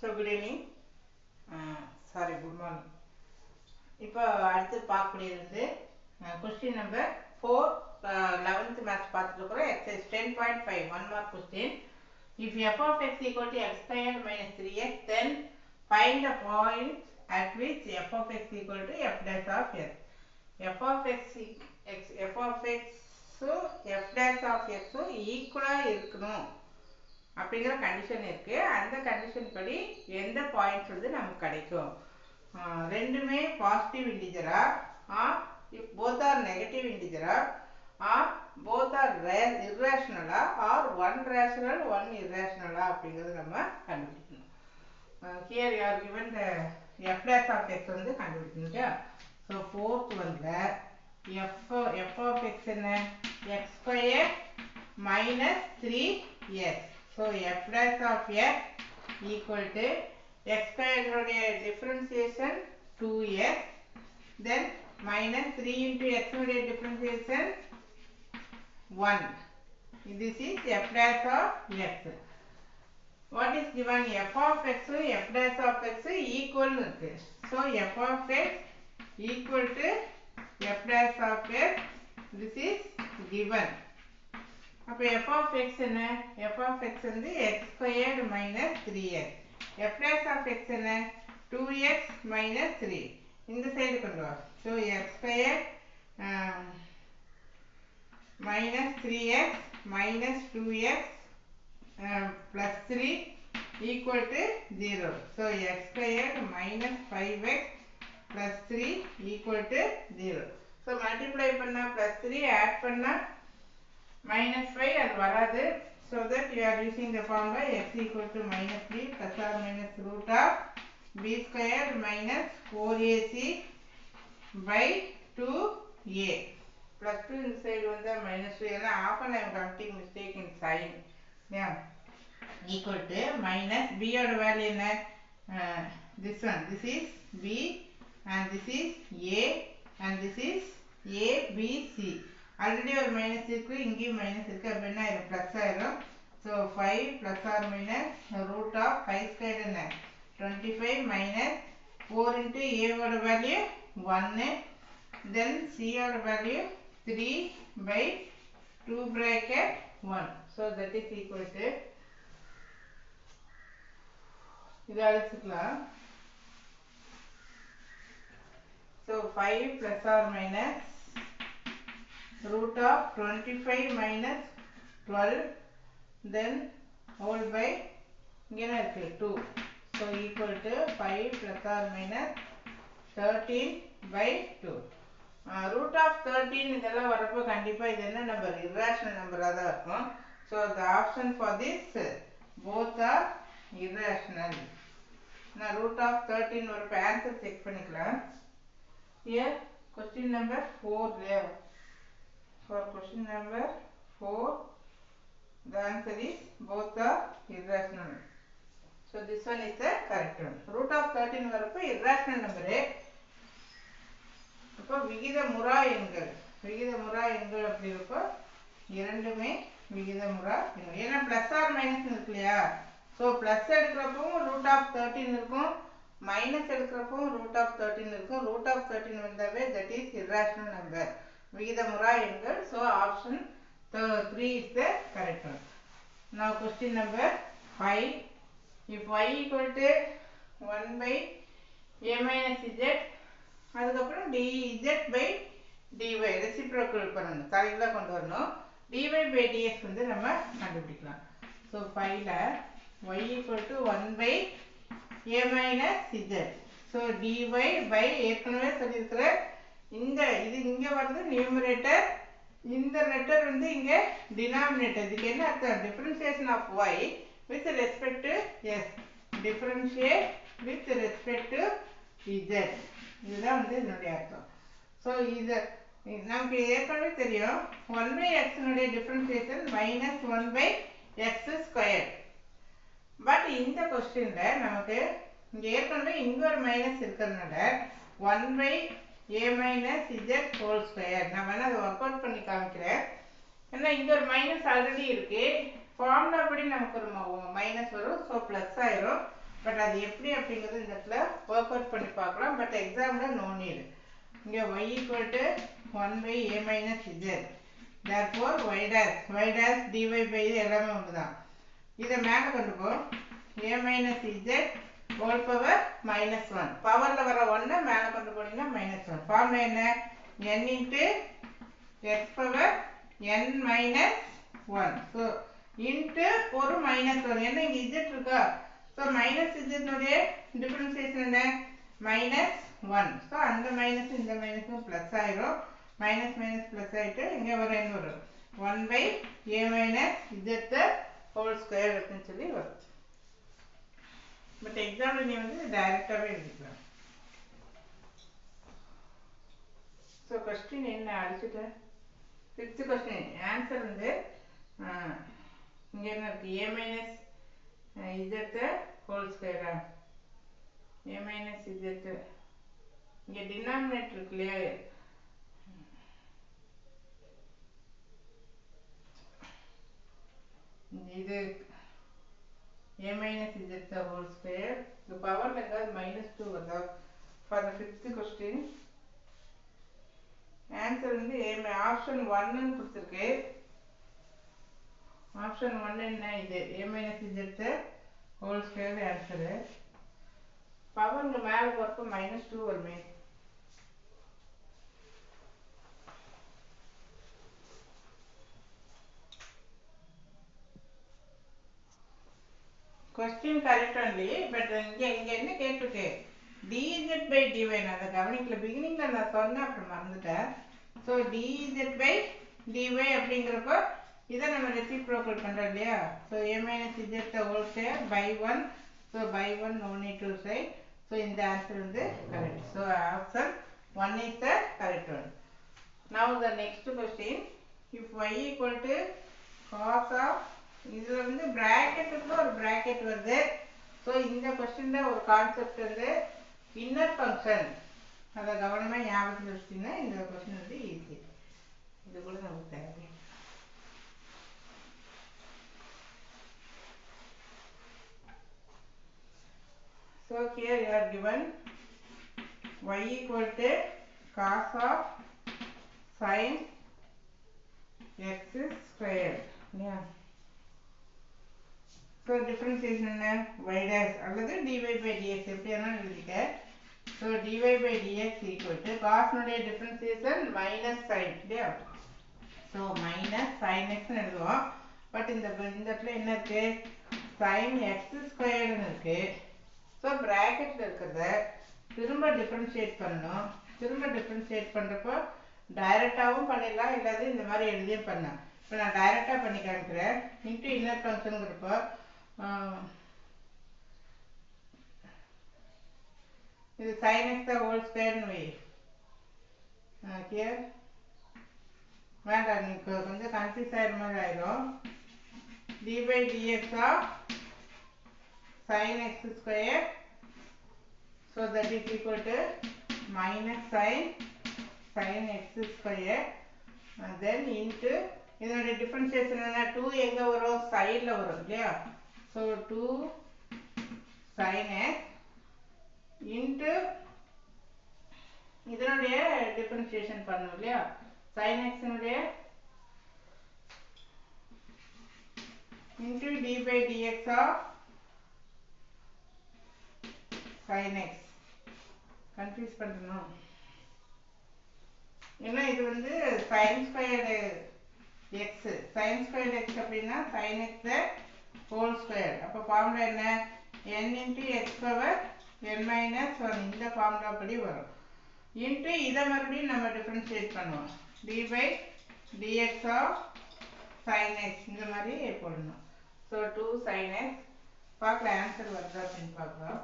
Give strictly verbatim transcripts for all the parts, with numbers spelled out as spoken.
So good evening. Uh, sorry, good morning. இப்போ அடுத்து பார்க்கக்கூடியது question number four eleventh maths பார்த்துட்டு இருக்கிறோம். Exercise ten point five one mark question. If f of x equal to x squared minus three x, then find the point at which f of x equal to f dash of x. f of x, x f of x so f dash of x ஈக்குவலா இருக்கணும் அப்படிங்கிற condition இருக்கு. அந்த condition படி எந்த point வந்து நமக்கு கிடைக்கும்? ரெண்டுமே பாசிட்டிவ் இன்டிஜரா, or if both are negative இன்டிஜரா, ஆர் போத் ஆர் இர்ரேஷனலா, ஆர் ஒன் ரேஷனல் ஒன் இர்ரேஷனலா அப்படிங்கிறது நம்ம கண்டுபிடிக்கணும். Here you are given the f dash of x வந்து கண்டுபிடிக்கணும். ஸோ ஃபோர்த் வந்து f f of x என்ன? x square minus three x. So f dash of x equal to x squared differentiation two x, then minus three into x differentiation one. This is f dash of x. What is given? F of x, f dash of x equal. So f of x equal to f dash of x. This is given. அப்போ f of x என்ன? f of x வந்து x squared minus three x. f dash of x என்ன? two x minus three. இந்த side கொண்டு வா. So x squared um, minus three x minus two x um, plus three equal to zero. So x squared minus five x plus three equal to zero. So multiply பண்ணா plus three add பண்ணா minus five அது வராது. So that you are using the formula x equal to minus three plus or minus root of b squared minus four a c by two a plus two in side வந்தா minus two. ஏன்னா often I am committing mistake in sign. Yeah. Equal to minus b ஓட value என்ன? Uh, this one. This is b and this is a and this is a b c. Already ஒரு minus இருக்கு, இங்கேயும் minus இருக்கு. அப்போ என்ன ஆயிரும்? Plus ஆயிரும். So five plus or minus root of five square என்ன? Twenty five minus four into ஏவோட வேல்யூ ஒன்று, தென் சியோட value three by two bracket one. So that is equal to இது அழைச்சிக்கலாம். So five plus or minus root of twenty-five minus twelve, then whole by இங்கே என்ன இருக்கு? two. So equal to five plus or minus thirteen by two. uh, root of thirteen இதெல்லாம் வரப்போ கண்டிப்பா இது என்ன நம்பர்? irrational நம்பராக தான் இருக்கும். So the option for this both are irrational. நான் root of thirteen வரப்போ answer check பண்ணிக்கலாம். Here question number four there. For question number four, the answer is both are irrational. So this one is the correct one. Root of thirteen வரப்போ irrational number. அப்போ விகிதமுறா எண்கள், விகிதமுறா எண்கள் அப்படி இருப்போ இரண்டுமே விகிதமுறா எண்கள். ஏன்னா பிளஸ் ஆர் மைனஸ் இருக்கு இல்லையா? ஸோ பிளஸ் எடுக்கிறப்பவும் ரூட் ஆஃப் தேர்ட்டின் இருக்கும், மைனஸ் எடுக்கிறப்பவும் ரூட் ஆஃப் தேர்ட்டின் இருக்கும். ரூட் ஆஃப் தேர்ட்டின் வந்தாவே தட் இஸ் irrational number, விகிதமுறா எண்கள். So option three is the correct one. Now question number five. If y equal to one by a minus z, அதுக்கப்புறம் dz by dy reciprocal பண்ணணும், தலைகீழா கொண்டு வரணும். dy by dx வந்து நம்ம கண்டுபிடிக்கலாம். So five ல y equal to one by a minus z. So dy by ஏற்கனவே சொல்லியிருக்கிற இந்த இது இங்க வருது நியூமரேட்டர், இந்த லெட்டர் வந்து இங்க டினாமினேட்டர். இதுக்கு என்ன அர்த்தம்? Differentiation of y with respect to s, differentiate with respect to z. இதுதான் வந்து இதனுடைய அர்த்தம். ஸோ இது நமக்கு ஏற்கனவே தெரியும், ஒன் பை எக்ஸினுடைய differentiation minus one by x square. But இந்த கொஸ்டின்ல நமக்கு இங்க ஏற்கனவே இங்க ஒரு மைனஸ் இருக்கிறதுனால one by a minus z whole square. நான் வேணா அதை ஒர்க் அவுட் பண்ணி காமிக்கிறேன். ஏன்னா இங்க ஒரு மைனஸ் ஆல்ரெடி இருக்கு, ஃபார்முலா படி நமக்கு ஒரு மைனஸ் வரும். ஸோ பிளஸ் ஆயிரும். பட் அது எப்படி அப்படிங்கிறது இந்த இடத்துல ஒர்க் அவுட் பண்ணி பார்க்கலாம். பட் எக்ஸாமில் நோ நீடு. இங்கே y equal to one by a minus z. therefore y dash y dash dy by இது எல்லாமே ஒன்று தான். இதை மேலே கொண்டு போ. a minus z whole power minus one. பவரில் வர ஒன்றை மேலே கொண்டு போனீங்கன்னா மைனஸ் ஒன். ஃபார்முலா என்ன? n into x power n minus one. So into ஒரு மைனஸ் ஒன். என்ன இங்கே z இருக்கா? ஸோ மைனஸ் z டிஃபரன்சியேஷன் என்ன? Minus one. ஸோ அந்த மைனஸ் இந்த மைனஸும் ப்ளஸ் ஆயிரும். மைனஸ் மைனஸ் ப்ளஸ் ஆகிட்டு இங்கே வர என்ன வரும்? One by a minus z whole square அப்படின்னு சொல்லி வரும். பட் எக்ஸாம்பிள் நீ வந்து டைரெக்டாகவே எழுதிக்கலாம். ஸோ கொஸ்டின் என்ன அடிச்சுட்டேன்? ஃபிஃப்த் கொஸ்டின் ஆன்சர் வந்து இங்கே என்ன இருக்குது? ஏ மைனஸ் இஜெட்டு ஹோல் ஸ்கொயரா? ஏ மைனஸ் இஜெட்டு இங்கே டினாமினேட்டர் இருக்கு இல்லையா? இது a minus z the whole square. The power level minus two வருதா? For the fifth question answer வந்து a option one ன்னு கொடுத்திருக்கு. option one என்ன? இது a minus z the whole square answer. power இங்க மேல போறப்ப minus two வருமே. question correct only, but இங்க இங்க என்ன கேட்டிருக்கு? dz by dy. நான் அதை கவனிக்கல, பிகினிங்ல நான் சொன்னேன், அப்புறம் மறந்துட்டேன். ஸோ dz by dy அப்படிங்கிறப்போ இதை நம்ம ரெசிப்ரோக்கல் பண்றோம் இல்லையா? So a minus z the whole square by one. So by one no need to say. So இந்த ஆன்சர் வந்து correct. So option one is the correct one. Now the next question, if y equal to cos of, இதுல வந்து பிராக்கெட்டுக்குள்ள ஒரு bracket வருது. So இந்த கொஸ்டின்ல ஒரு concept வந்து இன்னர் ஃபங்க்ஷன். அதை கவனமாக ஞாபகத்தில் வச்சுட்டீங்கன்னா இந்த கொஸ்டின் வந்து ஈஸி. இது கூட நமக்கு தேவை. So here you are given y equal to cos of sin x squared. Yeah. So differentiation என்ன? y dash அல்லது dy by dx எப்படியானாலும் எழுதிக்க. So dy by dx equal to cos னுடைய differentiation minus sin இல்லையா? So minus sin x ன்னு எழுதுவோம். But இந்த இந்த இடத்துல என்ன இருக்கு? sin x squared ன்னு இருக்கு. ஸோ பிராக்கெட்ல இருக்கிறத திரும்ப டிஃபரன்ஷியேட் பண்ணணும். திரும்ப டிஃபரன்ஷியேட் பண்ணுறப்போ டைரெக்டாகவும் பண்ணிடலாம், இல்லாது இந்த மாதிரி எழுதியும் பண்ணலாம். இப்போ நான் டைரெக்டாக பண்ணி காமிக்கிறேன். இன்ட்டு இன்னர் ஃபங்க்ஷனுங்கிறப்போ இது sin x the whole square ன்னு வை. கிளியர்? வேண்டாம், நீ கொஞ்சம் கன்ஃபியூஸ் ஆகிற மாதிரி ஆயிரும். dy by dx of sin x square. So that is equal to minus sin sin x square and then into இதனுடைய டிஃபரன்ஷியேஷன் என்ன? two எங்க வரும்? சைடில் வரும் இல்லையா? So two sin x into இதனுடைய டிஃபரன்ஷியேஷன் பண்ணணும் இல்லையா? sin x னுடைய into d by dx of sin x. Confuse பண்ணணும். ஏன்னா இது வந்து sin squared x. sin squared x அப்படின்னா sin x ஹோல் ஸ்கொயர். அப்போ ஃபார்முலா என்ன? n into x power n minus one. இந்த ஃபார்முலா படி வரும். இன்ட்டு இதை மறுபடியும் நம்ம டிஃபரன்ஷியேட் பண்ணுவோம். d by dx of sin x இந்த மாதிரி போடணும். So two sin x. பார்க்கலாம் ஆன்சர் வருதா அப்படின்னு பார்க்கலாம்.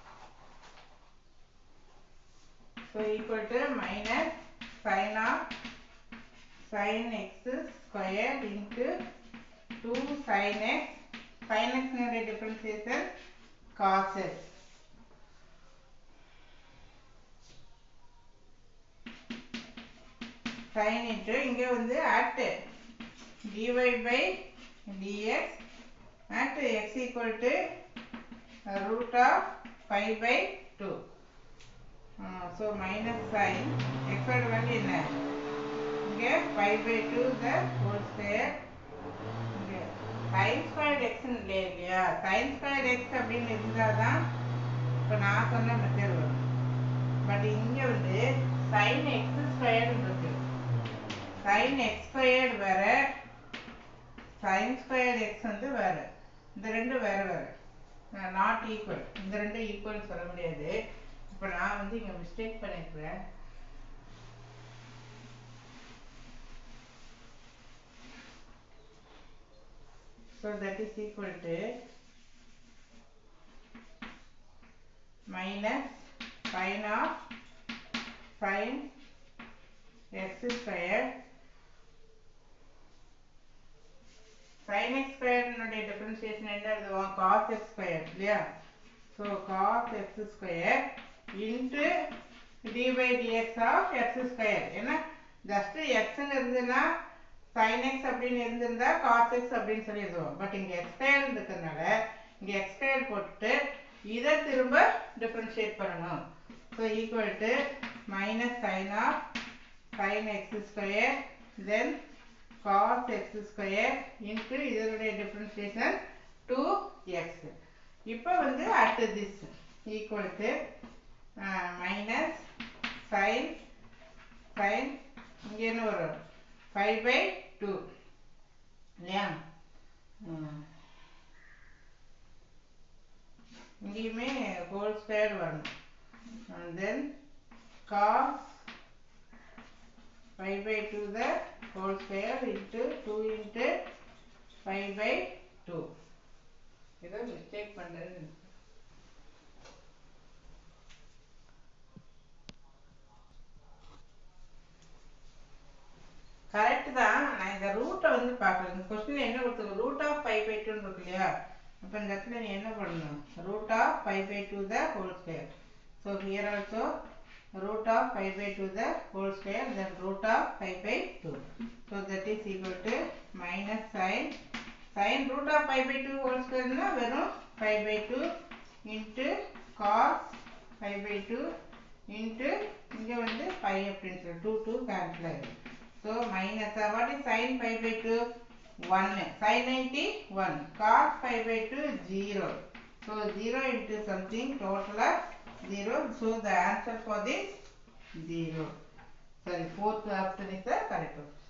So equal to minus sin of sin x square into two sin x. Sin x னுடைய differentiation cos x. sin into இங்கே வந்து at dy by dx at x equal to root of five by two. Uh, so minus sin x ஓட value என்ன இங்கே five by two the whole square. இங்கே sin squared x இல்லை இல்லையா, sin squared x அப்படின்னு இருந்தால் தான் இப்போ நான் சொன்ன மெத்தட் வரும். பட் இங்கே வந்து sin x squared இருக்கு. sin x squared வேற, sin squared x வந்து வேற. இந்த ரெண்டு வேற வேற, நாட் ஈக்குவல். இந்த ரெண்டு ஈக்குவல் சொல்ல முடியாது. இப்போ நான் வந்து இங்கே மிஸ்டேக் பண்ணியிருக்கிறேன். So that is equal to minus sin of sin x squared. Sin x squared னுடைய டிஃபரன்ஷியேஷன் என்ன எழுதுவோம், cos x squared இல்லையா. So cos x squared into d by dx of x squared. ஏன்னா ஜஸ்ட் x ன்னு இருந்ததுன்னா sin x அப்படின்னு இருந்திருந்தா cos x அப்படின்னு சொல்லி எழுதுவோம். பட் இங்கே x squared இருக்கிறதுனால இங்கே x squared போட்டு இதை திரும்ப டிஃபரன்ஷியேட் பண்ணணும். So equal to minus sin of sin x squared then cos x squared into இதனுடைய டிஃபரன்ஷியேஷன் two x. இப்போ வந்து at this equal to uh, minus sin sin இங்கே என்ன வரும் five by two இல்லையா. இங்கேயுமே ஹோல் ஸ்கொயர் வரணும். and then cos five by two the whole square into two into five by two. இதை mistake பண்ணுறது கரெக்ட் தான். நான் இந்த ரூட்டை வந்து பார்க்குறேன். இந்த கொஸ்டின் என்ன கொடுத்துருக்கு, ரூட் ஆஃப் ஃபைவ் பை டூன்னு இருக்கு இல்லையா. அப்போ இந்த இடத்துல நீ என்ன பண்ணணும், root of five by two the whole square. So here also root of five by two the whole square then root of five by two. So that is equal to minus sin sin root of five by two whole square na verum five by two into cos five by two into inga vandu five appdin sollu two two cancel agum. So minus uh, what is sin five by two, one, sin ninety one, cos five by two zero. So zero into something, total of zero. So the answer for this zero. Sorry, fourth option is the correct option.